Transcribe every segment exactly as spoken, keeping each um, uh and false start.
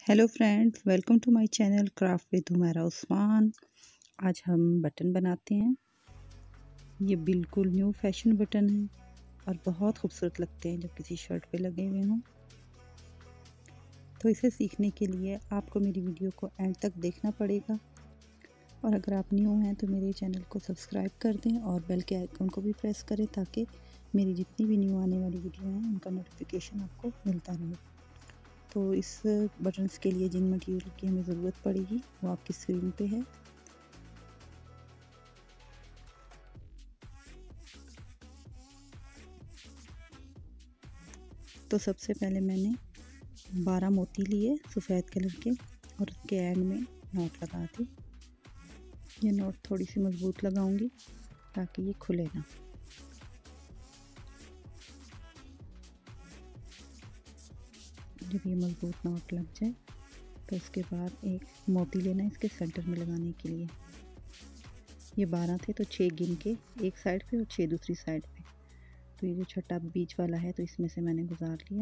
Hello friends, welcome to my channel craft with Humaira Usman. आज हम button बनाते हैं। ये बिल्कुल न्यू फैशन बटन है और बहुत खूबसूरत लगते हैं जब किसी शर्ट पे लगे हुए हों। तो इसे सीखने के लिए आपको मेरी वीडियो को एंड तक देखना पड़ेगा और अगर आप न्यू हैं तो मेरे चैनल को सब्सक्राइब कर दें और बेल के आइकन को भी प्रेस करें ताकि मेरी जितनी भी न्यू आने वाली वीडियो हैं उनका नोटिफिकेशन आपको मिलता रहे। तो इस बटन्स के लिए जिन मटेरियल की हमें ज़रूरत पड़ेगी वो आपकी स्क्रीन पे है। तो सबसे पहले मैंने बारह मोती लिए सफ़ेद कलर के और उसके एंड में नॉट लगा दी। ये नॉट थोड़ी सी मज़बूत लगाऊंगी ताकि ये खुले ना। जब ये मज़बूत नॉट लग जाए तो उसके बाद एक मोती लेना है इसके सेंटर में लगाने के लिए। ये बारह थे तो छः गिन के एक साइड पे और छः दूसरी साइड पे। तो ये जो छठा बीच वाला है तो इसमें से मैंने गुजार लिया।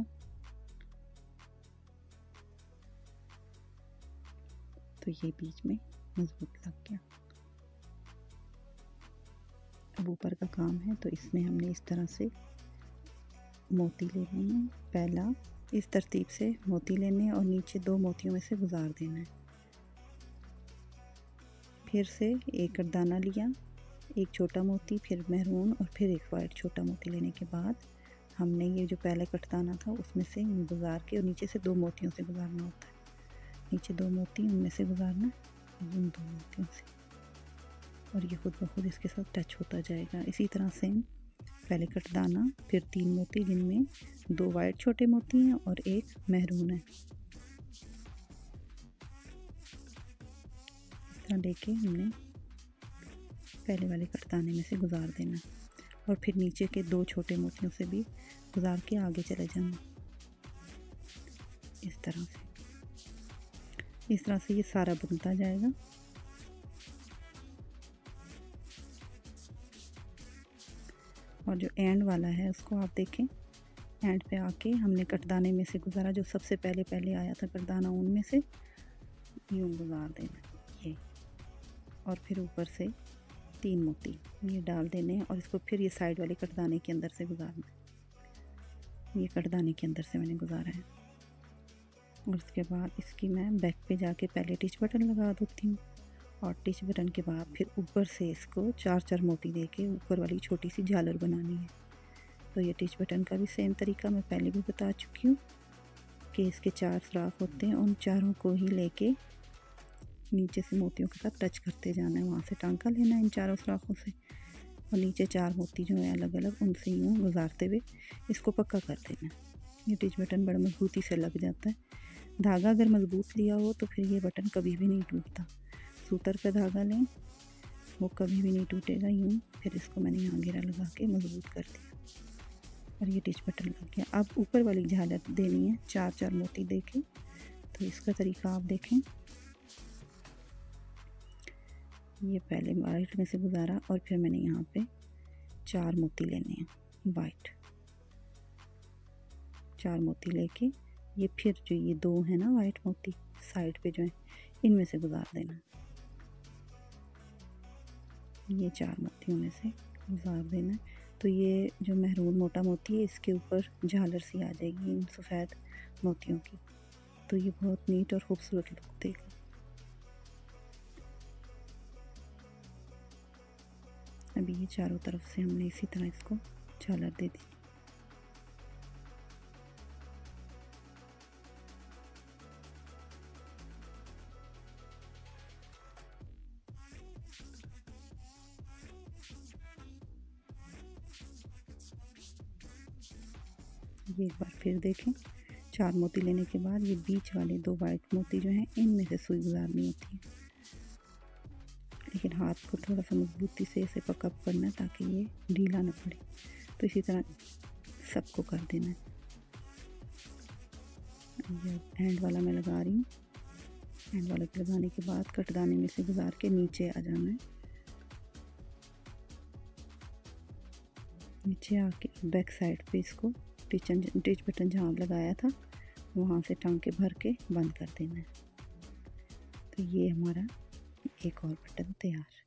तो ये बीच में मज़बूत लग गया। अब ऊपर का काम है तो इसमें हमने इस तरह से मोती लेने हैं। पहला इस तरतीब से मोती लेने हैं और नीचे दो मोतियों में से गुजार देना है। फिर से एक करदाना लिया, एक छोटा मोती, फिर मैरून और फिर एक वाइट छोटा मोती लेने के बाद हमने ये जो पहले कटदाना था उसमें से गुजार के और नीचे से दो मोतियों से गुजारना होता है। नीचे दो मोती उनमें से गुजारना उन दो मोतियों से और ये खुद ब खुद इसके साथ टच होता जाएगा। इसी तरह से पहले कटदाना, फिर तीन मोती जिनमें दो वाइट छोटे मोती हैं और एक मैरून है। इस तरह लेके हमने पहले वाले कटदाने में से गुजार देना और फिर नीचे के दो छोटे मोतियों से भी गुजार के आगे चले जाना। इस तरह से इस तरह से ये सारा बनता जाएगा। और जो एंड वाला है उसको आप देखें, एंड पे आके हमने कटदाने में से गुजारा, जो सबसे पहले पहले आया था कटदाना उनमें से यूँ गुजार देना ये, और फिर ऊपर से तीन मोती ये डाल देने हैं और इसको फिर ये साइड वाले कटदाने के अंदर से गुजारना है। ये कटदाने के अंदर से मैंने गुजारा है और उसके बाद इसकी मैं बैक पे जाके पहले टिच बटन लगा देती हूँ और टिच बटन के बाद फिर ऊपर से इसको चार चार मोती देके ऊपर वाली छोटी सी झालर बनानी है। तो ये टिच बटन का भी सेम तरीका मैं पहले भी बता चुकी हूँ कि इसके चार सुराख होते हैं, उन चारों को ही लेके नीचे से मोतियों के साथ टच करते जाना है। वहाँ से टांका लेना है इन चारों सुराखों से और नीचे चार मोती जो है अलग अलग उनसे यूँ गुजारते हुए इसको पक्का कर देना। ये टिच बटन बड़ा मजबूती से लग जाता है। धागा अगर मजबूत लिया हो तो फिर ये बटन कभी भी नहीं टूटता। सूतर का धागा लें, वो कभी भी नहीं टूटेगा। यूँ फिर इसको मैंने यहाँ घेरा लगा के मजबूत कर दिया और ये टिच बटन लग गया। अब ऊपर वाली झालर देनी है चार चार मोती देके। तो इसका तरीका आप देखें, ये पहले वाइट में से गुजारा और फिर मैंने यहाँ पे चार मोती लेने हैं वाइट, चार मोती लेके ये फिर जो ये दो है ना वाइट मोती साइड पे जो है इनमें से गुजार देना। ये चार मोतियों में से गुजार देना है। तो ये जो मैरून मोटा मोती है इसके ऊपर झालर सी आ जाएगी इन सफ़ेद मोतियों की। तो ये बहुत नीट और खूबसूरत लुक देगा। अभी ये चारों तरफ से हमने इसी तरह इसको झालर दे दी। ये एक बार फिर देखें, चार मोती लेने के बाद ये बीच वाले दो वाइट मोती जो हैं इनमें से सुई गुजारनी होती है, लेकिन हाथ को थोड़ा सा मजबूती से इसे पकअप करना है ताकि ये ढीला ना पड़े। तो इसी तरह सबको कर देना है। ये एंड वाला मैं लगा रही हूँ। एंड वाला लगाने के बाद कटदाने में से गुजार के नीचे आ जाना है। नीचे आके बैक साइड पे इसको टिचन टिच बटन जहाँ लगाया था वहाँ से टांके भर के बंद कर देना है। तो ये हमारा एक और बटन तैयार।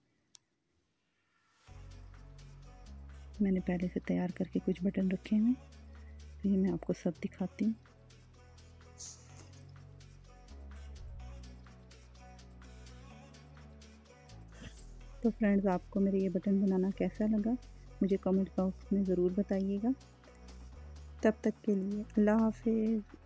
मैंने पहले से तैयार करके कुछ बटन रखे हैं, तो ये मैं आपको सब दिखाती हूँ। तो फ्रेंड्स, आपको मेरे ये बटन बनाना कैसा लगा मुझे कमेंट बॉक्स में ज़रूर बताइएगा। तब तक के लिए अल्लाह हाफिज़।